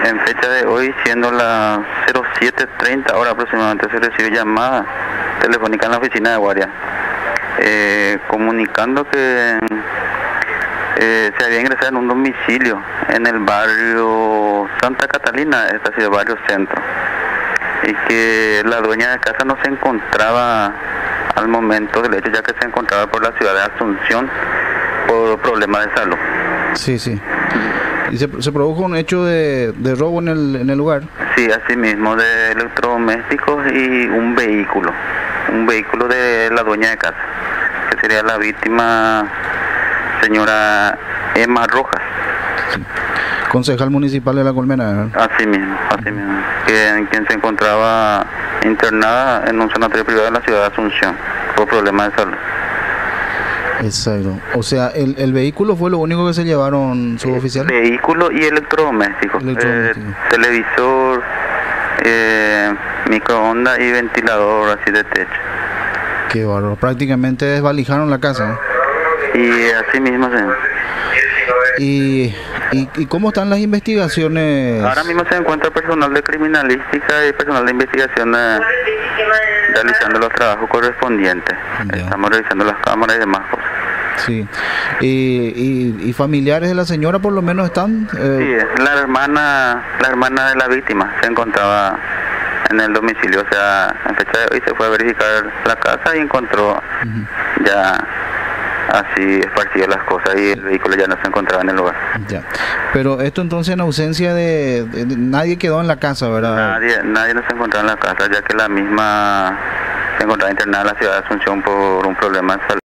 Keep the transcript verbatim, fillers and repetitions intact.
en fecha de hoy, siendo las cero siete treinta ahora aproximadamente, se recibe llamada telefónica en la oficina de guardia, eh, comunicando que eh, se había ingresado en un domicilio en el barrio Santa Catalina, esta ha sido barrio centro, y que la dueña de casa no se encontraba al momento del hecho, ya que se encontraba por la ciudad de Asunción por problemas de salud. Sí, sí. ¿Y se, se produjo un hecho de, de robo en el, en el lugar? Sí, así mismo, de electrodomésticos y un vehículo, un vehículo de la dueña de casa, que sería la víctima, señora Emma Rojas. Sí. Concejal municipal de La Colmena, ¿verdad? Así mismo, así mismo, que, quien se encontraba internada en un sanatorio privado de la ciudad de Asunción por problemas de salud. Exacto. O sea, el, el vehículo fue lo único que se llevaron, suboficial. Vehículo y electrodomésticos, Electrodoméstico. eh, televisor, eh, microondas y ventilador así de techo. Qué bárbaro. Prácticamente desvalijaron la casa, ¿eh? Y así mismo, sí. ¿Y, y, ¿Y cómo están las investigaciones? Ahora mismo se encuentra personal de criminalística y personal de investigación eh, realizando los trabajos correspondientes. Ya. Estamos revisando las cámaras y demás cosas. Sí. ¿Y, y, y familiares de la señora por lo menos están? Eh... Sí, la hermana, la hermana de la víctima se encontraba en el domicilio, o sea, en fecha de hoy se fue a verificar la casa y encontró uh-huh. ya así esparcidas las cosas y el vehículo ya no se encontraba en el lugar. Ya. Pero esto entonces en ausencia de, de, de nadie quedó en la casa, ¿verdad? Nadie, nadie no se encontraba en la casa, ya que la misma se encontraba internada en la ciudad de Asunción por un problema de salud.